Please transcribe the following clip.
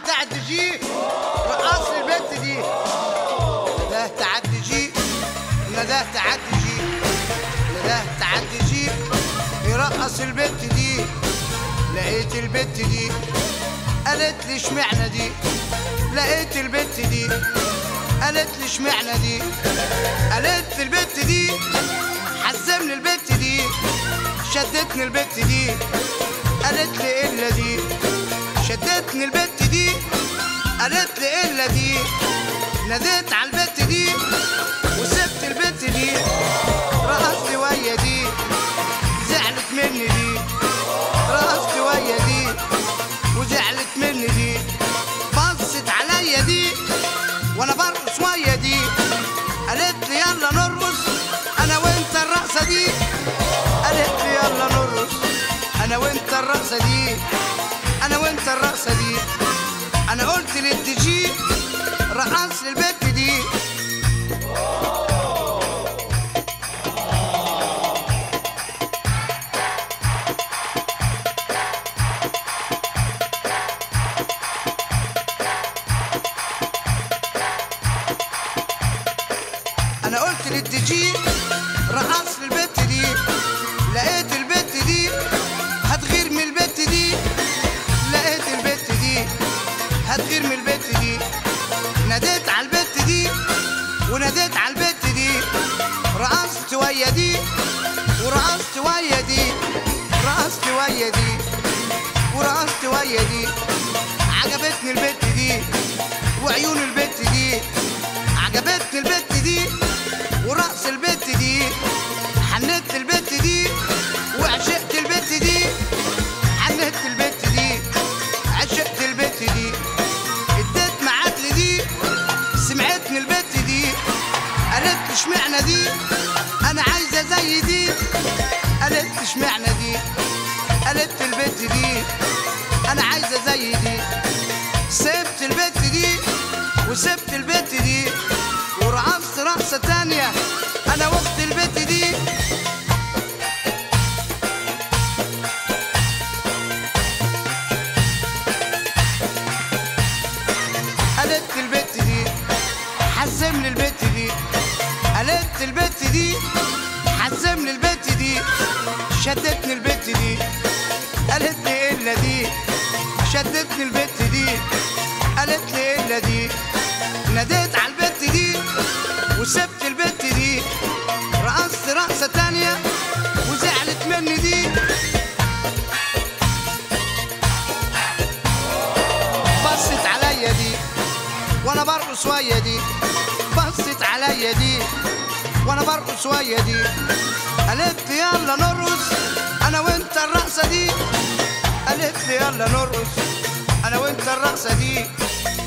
تعدي جي رقص البت دي. نداه تعدي جي، نداه تعدي جي، نداه تعدي جي يرقص البت دي. لقيت البت دي قالت لي اشمعنى دي، لقيت البت دي قالت لي اشمعنى دي، قالت لي البت دي حزمني البت دي، شدتني البت دي، قالت لي الا دي، شدتني البت دي، قالت لي الا دي. ناديت على البت دي وسبت البت دي، رقصت ويا دي زعلت مني دي، رقصت ويا دي وزعلت مني دي. بصت عليا دي وانا برقص ويا دي، قالت لي يلا نرقص انا وانت الرقصه دي، قالت لي يلا نرقص انا وانت الرقصه دي، انا وانت الرقصه دي. انا قلت للدي جي رقص للبت دي. انا قلت للدي جي رقص للبت دي، لقيت البت دي هتغير من البت دي، لقيت البت دي هتغير من البت دي. ناديت على البت دي وناديت على البت دي، رقصت ويا دي ورقصت ويا دي، رقصت ويا دي ورقصت ويا دي. عجبتني البت دي وعيون البت دي، عجبتني البت دي ورقص البت دي. حنيت البت دي وعشقت البت دي، حنيت البت دي عشقت البت دي. اديت معادلي دي سمعتني البت دي، قالت لي اشمعنى دي انا عايزه زي دي، قالت لي اشمعنى دي، قالت البت دي انا عايزه زي دي. سبت البت دي وسبت البت دي ورقصت رقصه تانيه انا واخت البت دي. قالت البت دي حزمني البت دي، قالت البت دي حزمني البت دي، شدتني البت دي، قالت لي الا دي، شدتني البت دي، قالت لي الا دي. ناديت على البت دي وسبت البت دي، رقصت رقصه تانيه وزعلت مني دي. بصت عليا دي وانا برقص ويا دي، بصت عليا دي وانا برقص ويا دي، قالت لي يلا نرقص انا وانت الرقصه دي، قالت لي يلا نرقص انا وانت الرقصه دي.